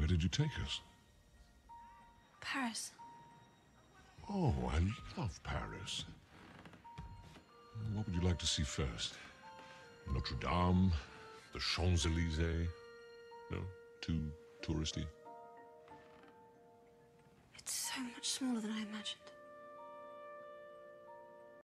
Where did you take us? Paris. Oh, I love Paris. What would you like to see first? Notre Dame? The Champs-Élysées? No? Too touristy? It's so much smaller than I imagined.